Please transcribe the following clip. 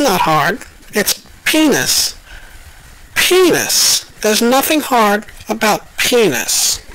not hard. It's penis. Penis. There's nothing hard about penis.